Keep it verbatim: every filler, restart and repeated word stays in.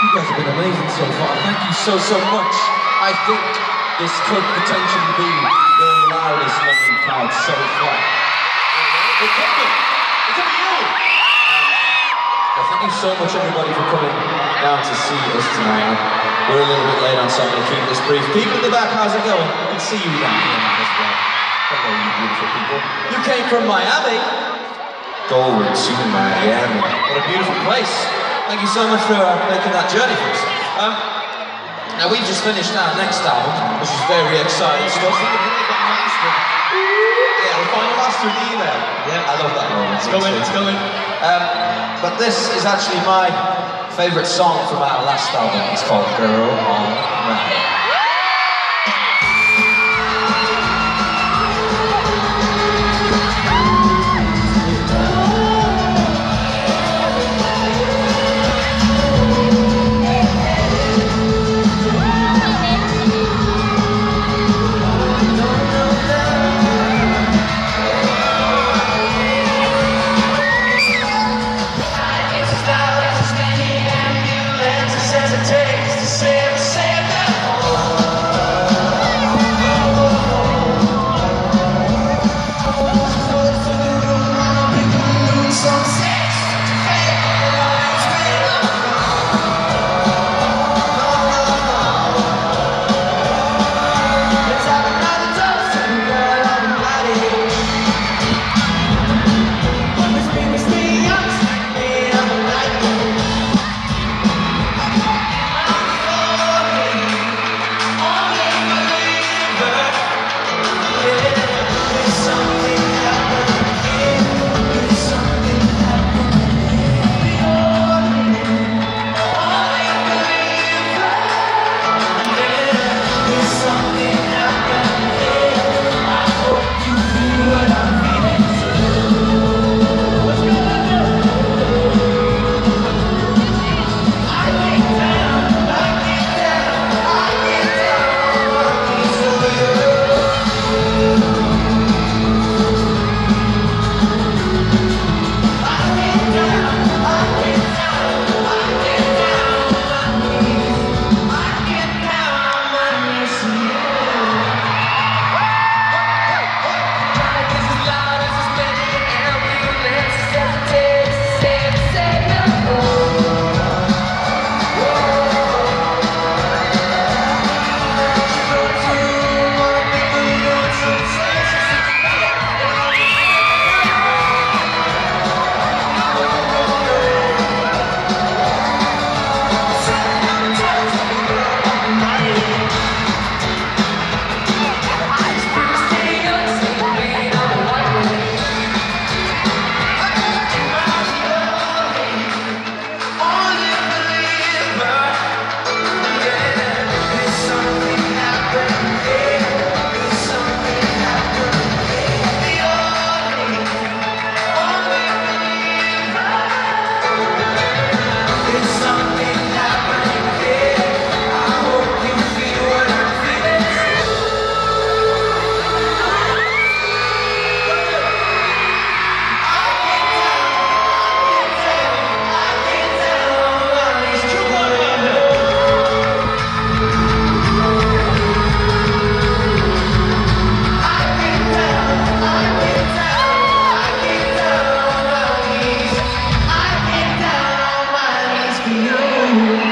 You guys have been amazing so far. Thank you so, so much. I think this could potentially be the loudest London crowd so far. It could be. It could be you. Um, thank you so much, everybody, for coming down to see us tonight. We're a little bit late on, so I'm going to keep this brief. People in the back, how's it going? I can see you down here as well. Hello, you beautiful people. You came from Miami. Gold to Miami. What a beautiful place. Thank you so much for uh, making that journey for us. Um, now we've just finished our next album, which is very exciting stuff. Yeah, we finally mastered the email. Yeah, I love that moment. It's going, it's going. Um, but this is actually my favourite song from our last album. It's called Girl on Mine. You